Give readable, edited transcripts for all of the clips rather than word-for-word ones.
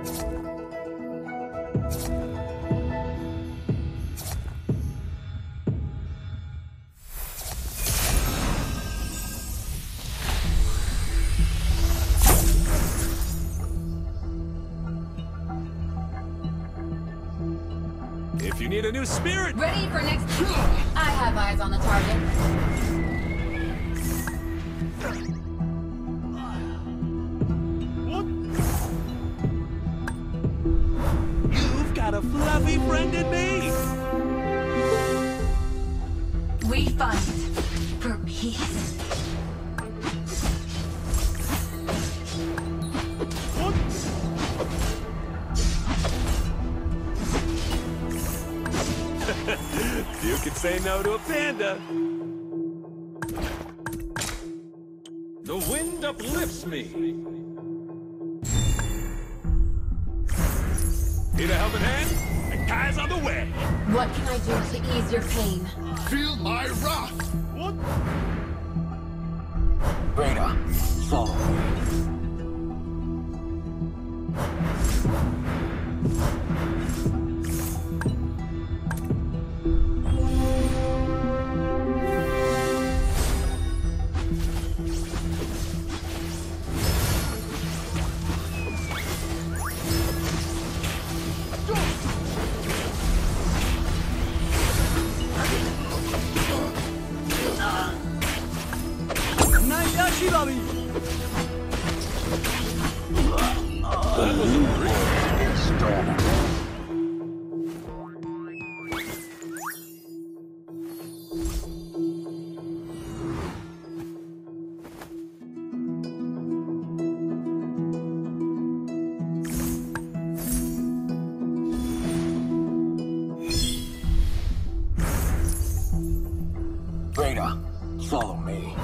If you need a new spirit... Ready for next... I have eyes on the target. What? You've got a fluffy friend in me! We fight for peace. What? You can say no to a panda. The wind uplifts me. Need a helping hand? And Kai's on the way. What can I do to ease your pain? Feel my wrath! What? Reyna, follow me. That was a breeze. Storm. Reyna, follow me.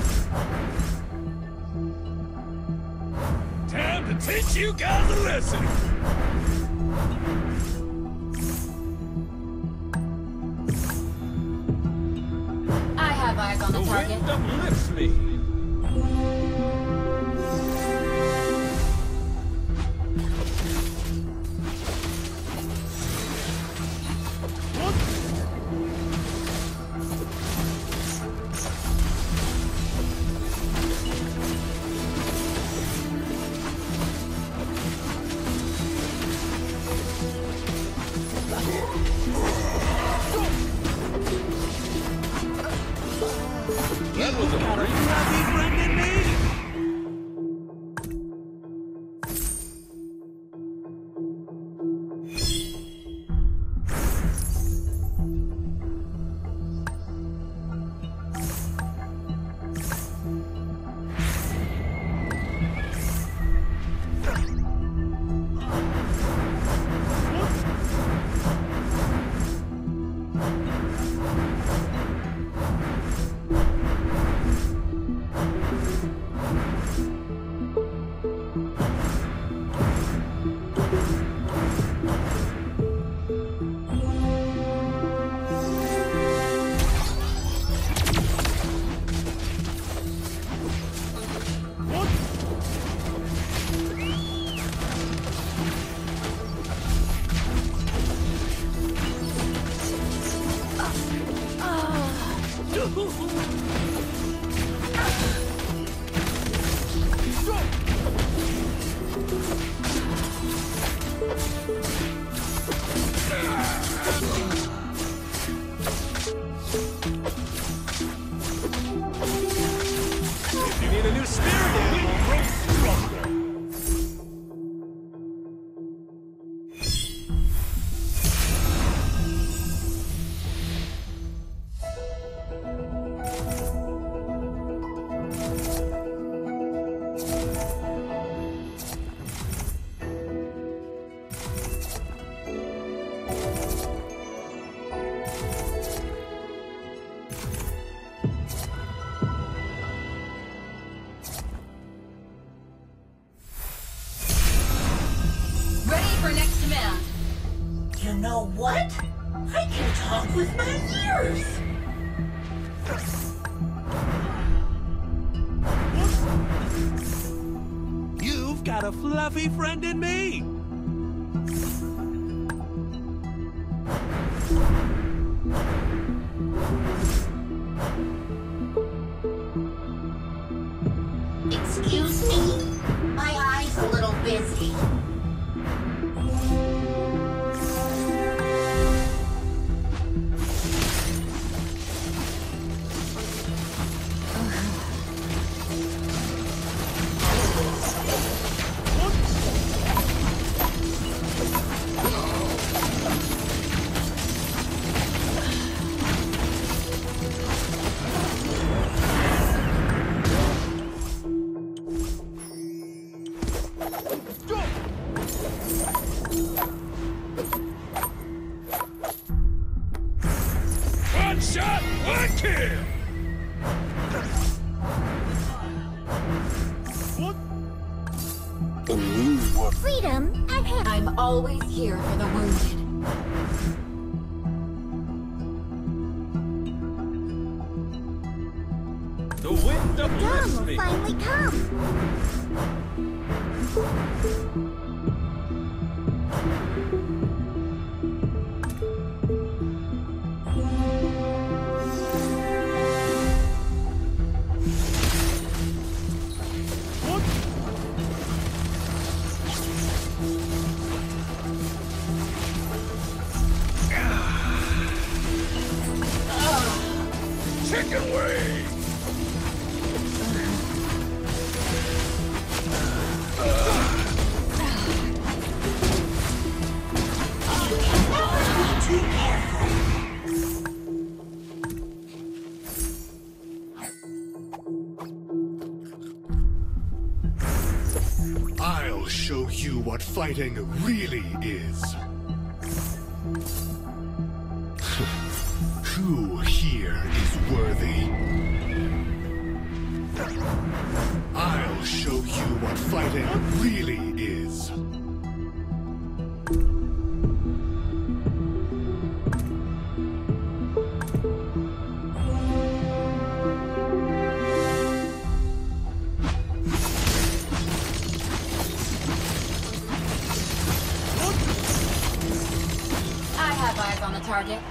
Time to teach you guys a lesson. I have eyes on the The target. wind uplifts me. That was a fluffy friend in me. If you need a new spirit, we will grow stronger. Ready for next command. You know what? I can talk with my ears! You've got a fluffy friend in me. Kill! The new world. Freedom at hand. I'm always here for the wounded. The wind Dawn uplifts will me. finally come. Chicken wing! Too careful. I'll show you what fighting really is. Who here is worthy? I'll show you what fighting really is. I have eyes on the target.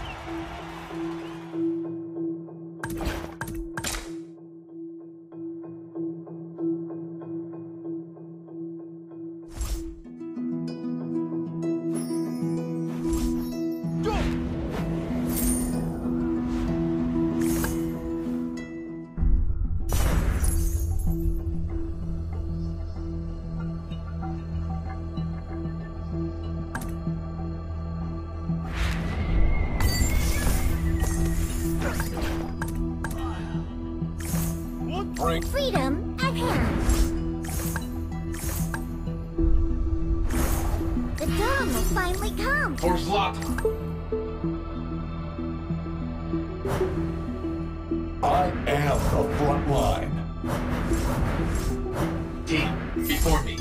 Bring. Freedom at hand. The dawn will finally come. For Zlatan. I am the front line. Team, before me.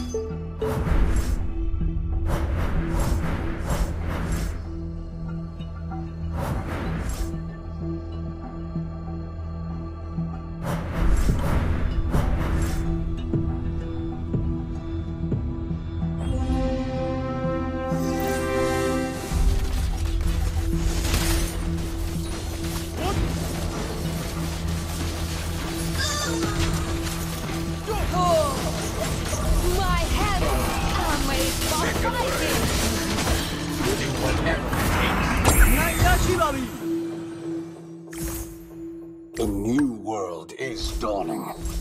My head are made for fighting. Do whatever it takes. The new world is dawning.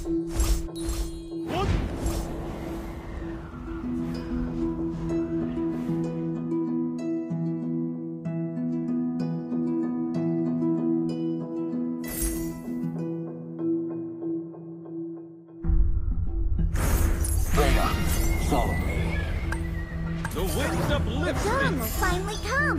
Reyna, follow me. The wind The uplifts dawn me. will finally come.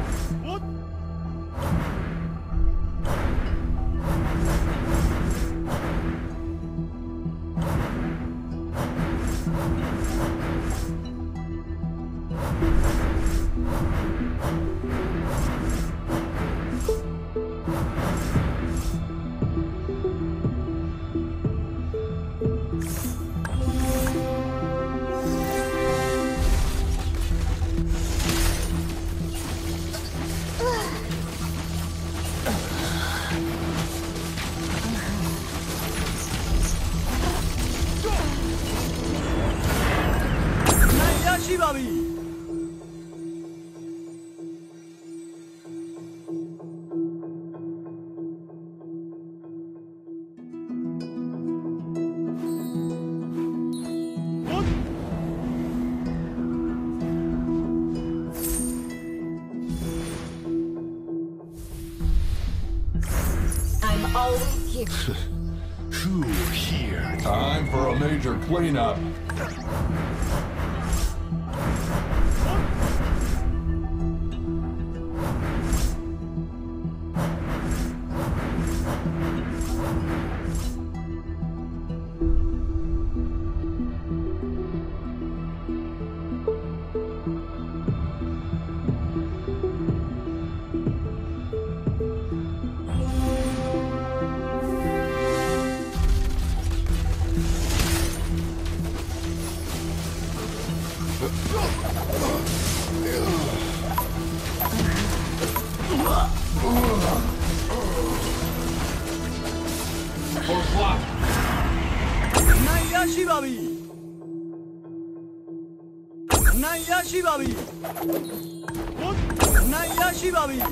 I'm always here. Who here? Time for a major cleanup. ရှိပါပြီနိုင်ရရှိပါပြီနိုင်ရရှိပါပြီ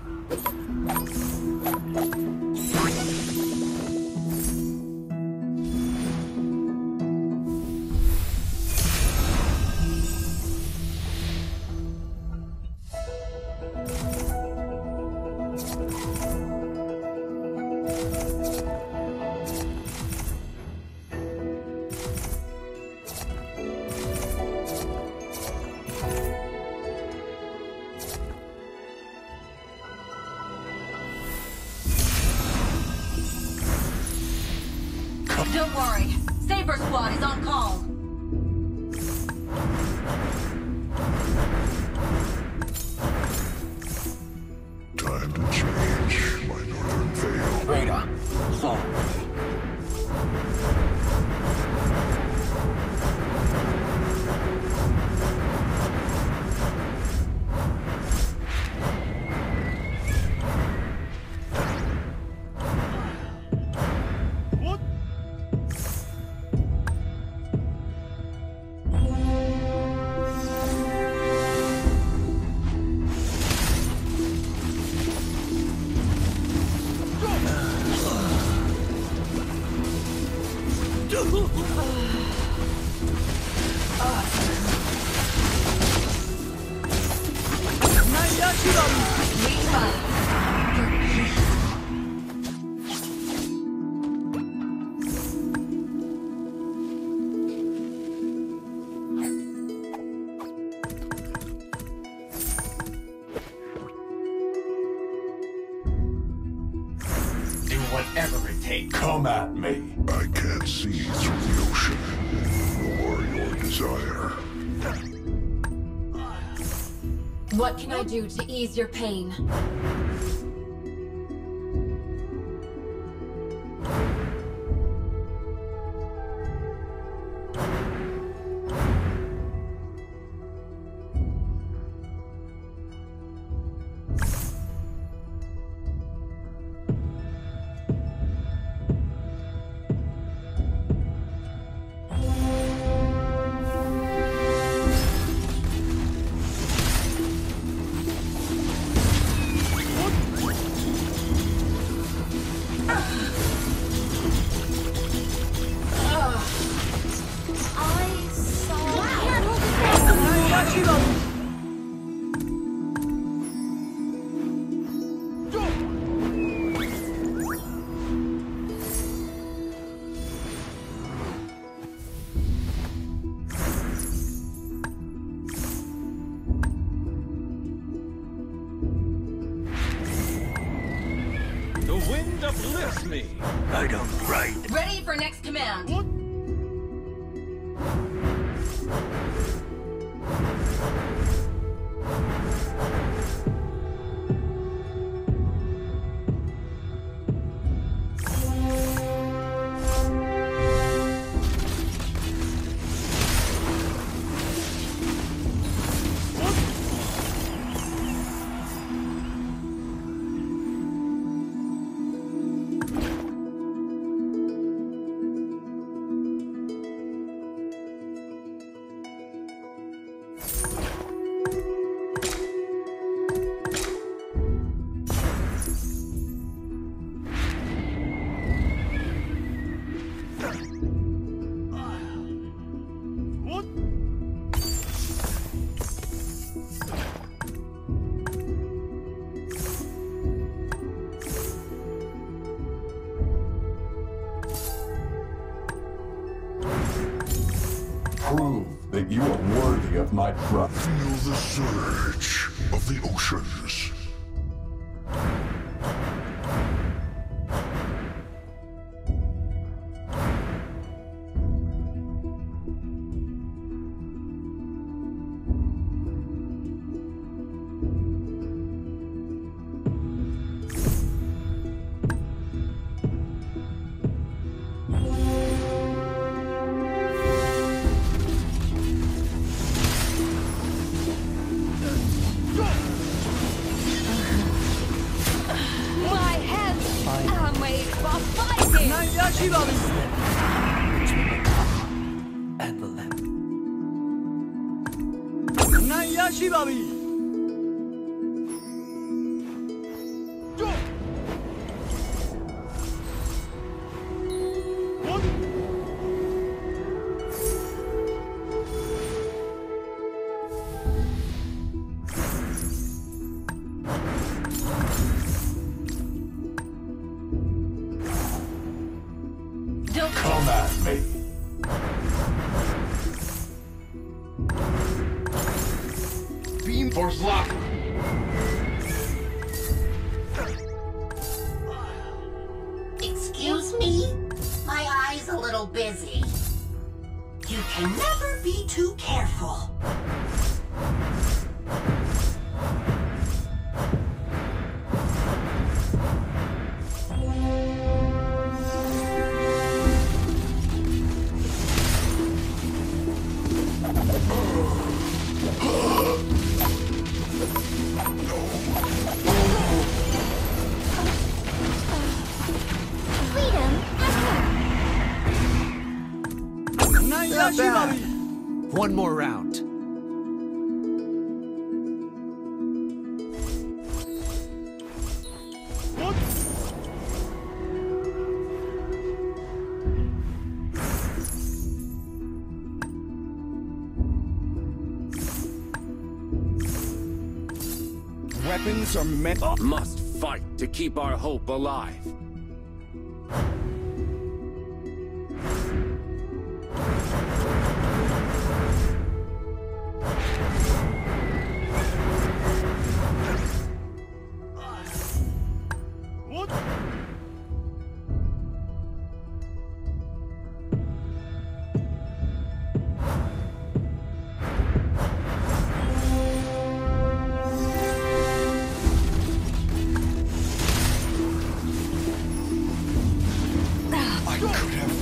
Don't worry. Saber Squad is on call. Time to change my northern veil. Radar, follow me. Whatever it takes. Come at me. I can't see through the ocean, nor your desire. What can I do to ease your pain? The wind uplifts me. I don't write. Ready for next command. Prove that you are worthy of my trust. Feel the surge of the oceans. Come at me. Beam Force Lock. Excuse me? My eye's a little busy. You can never be too careful. Freedom at home. Not bad. One more round. Weapons are meant. Must fight to keep our hope alive. I could have.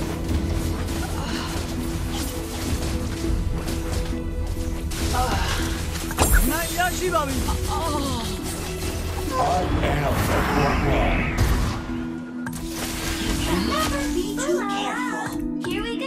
I am the front line. You can never be too careful. Here we go.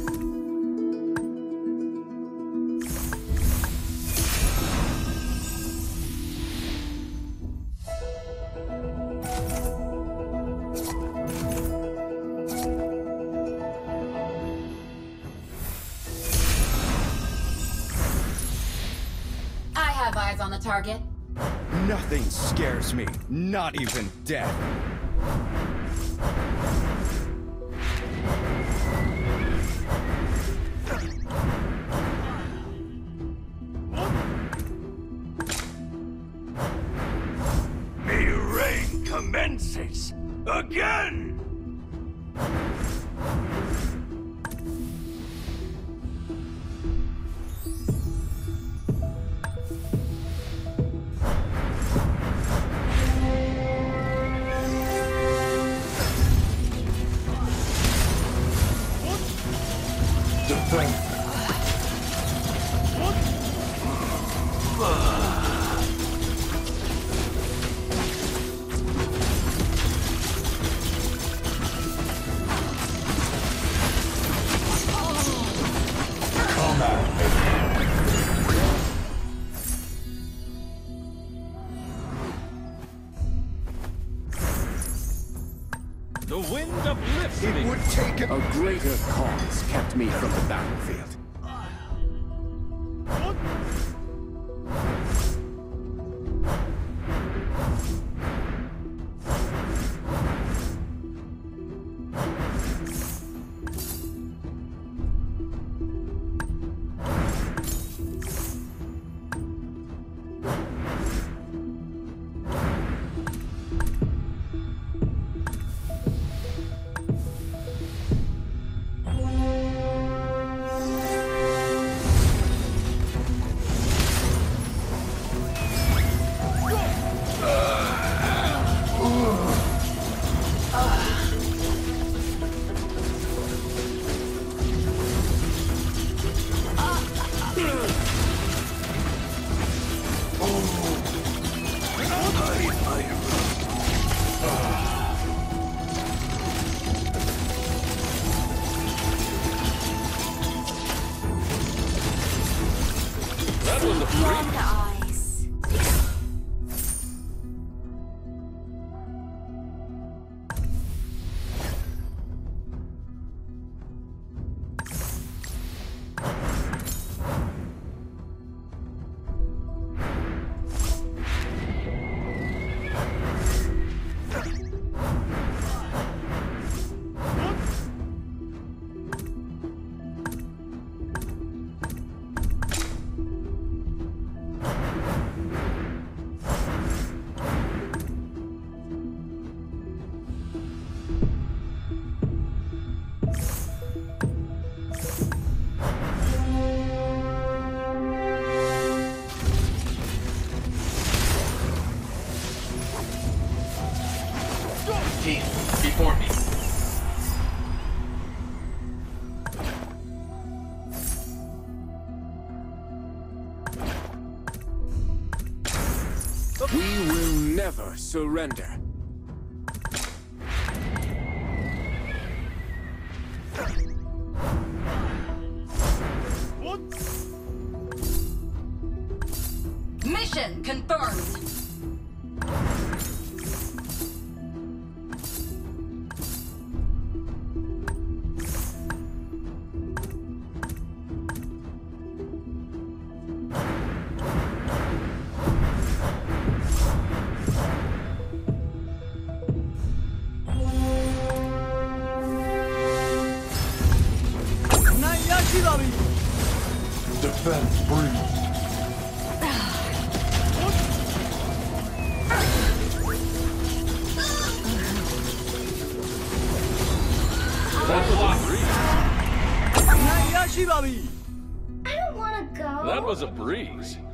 I have eyes on the target. Nothing scares me, not even death. The rain commences again. Defend. Come at me. The wind uplifts me. It would take A greater cause kept me from the battlefield. team, before me. We will never surrender. Mission confirmed. Defense breeze. That's a lot. I don't want to go. That was a breeze.